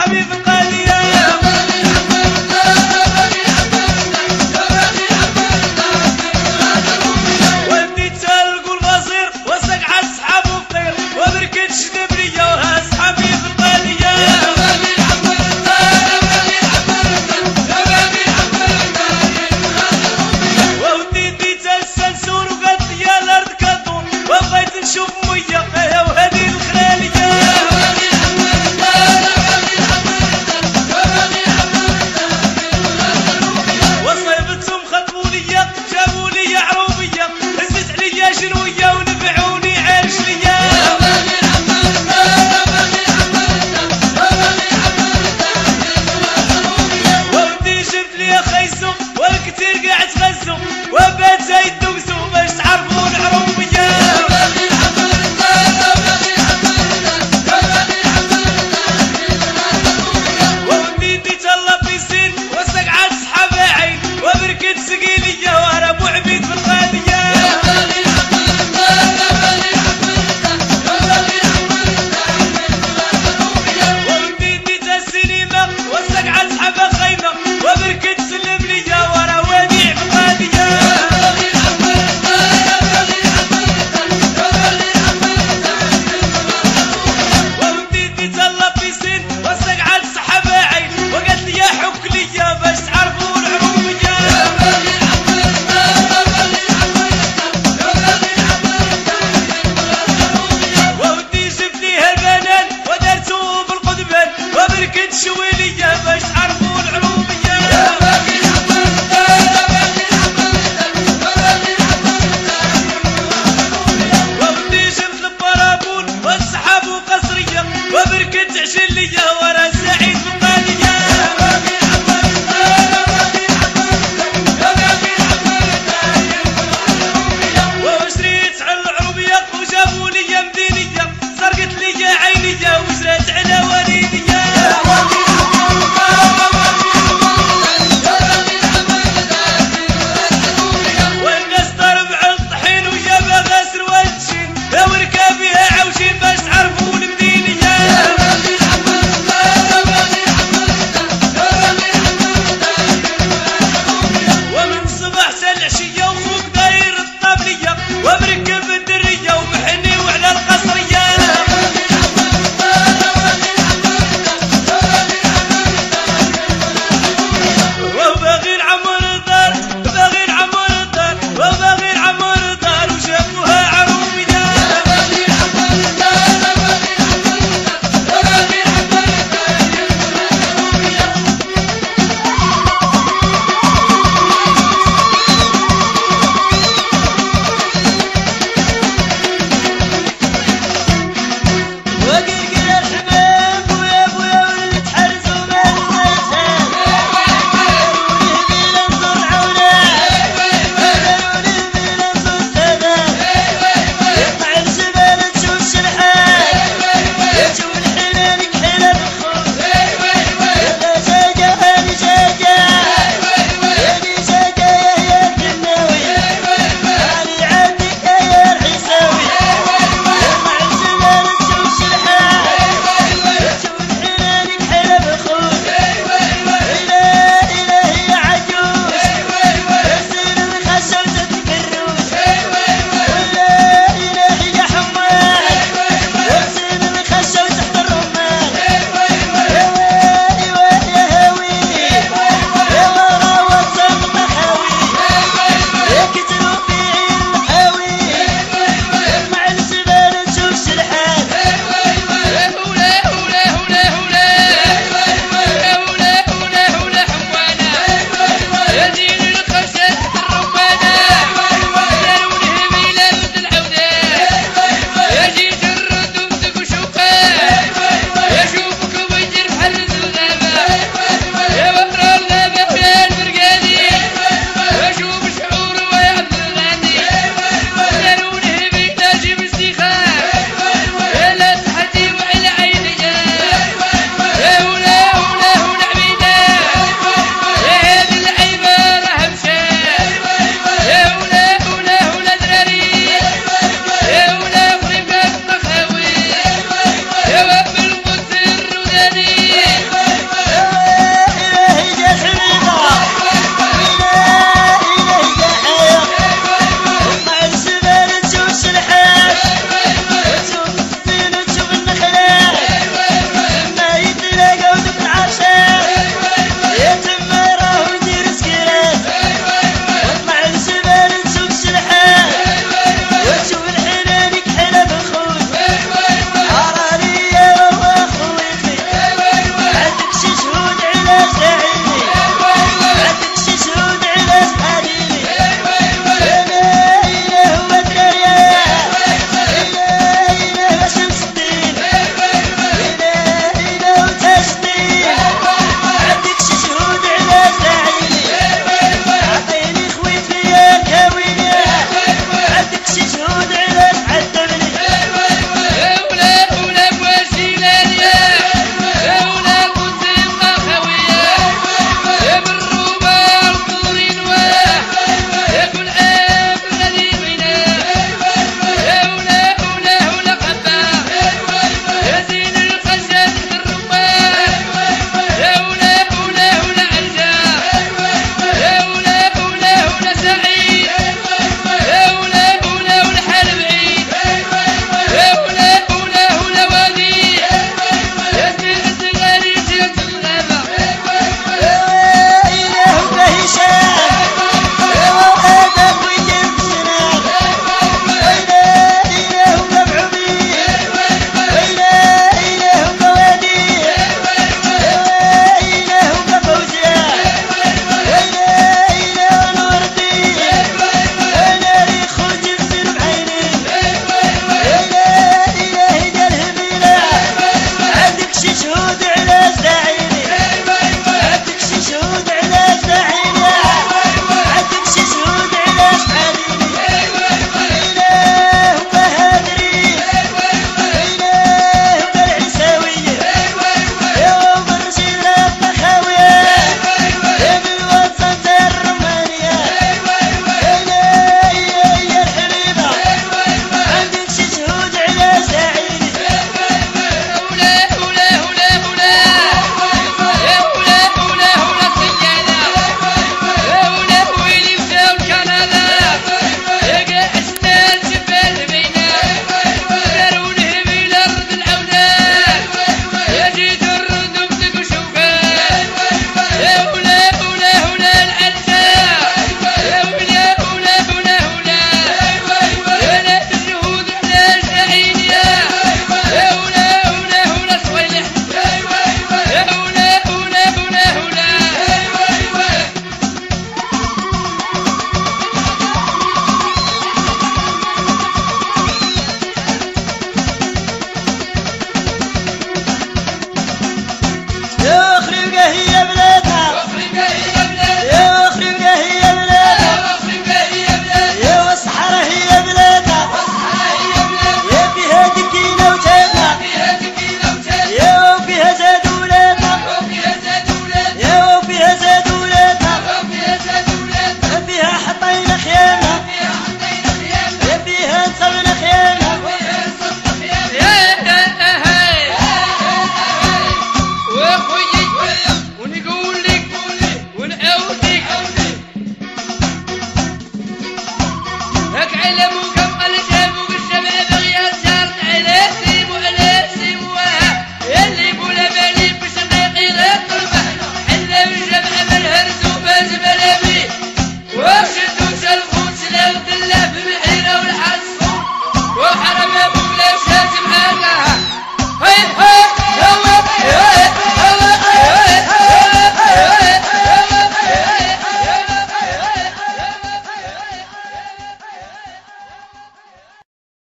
اصحابي في القادية ودي تلقوا البصير وسقعة اصحابه بطير وبركة شدبرية وها اصحابي في القادية ودي ديت السنسور وقلت يا الارض كدور وبغيت نشوف مية وهذه الخلالية وصيبتهم خطبوا ليا جابوا لي عروبية هزت عليا جنوية ونفعوني عيش ليا ودي جبت لي خيسو والكتير قاعد غزو وبات زايد دوزو باش تعرفون عروبية ودي ديت الله في سين وسقعة صحابي عين وبركة سقيلية وانا ابو عبيد في القادية ودي ديت السينما وسقعة صحابي خيمة وبركة سلمنية وانا وديع في القادية ودي ديت الله في سين وسقعة صحابي عين وقالت لي يا حك ليا باش تعرفون عروبية ودي جبت ليها البنان ودرتو بالقضبان وبركة شويلية باش تعرفون عروبية ودي جبت البرابون والسحاب وقصرية وبركة عشلية ورا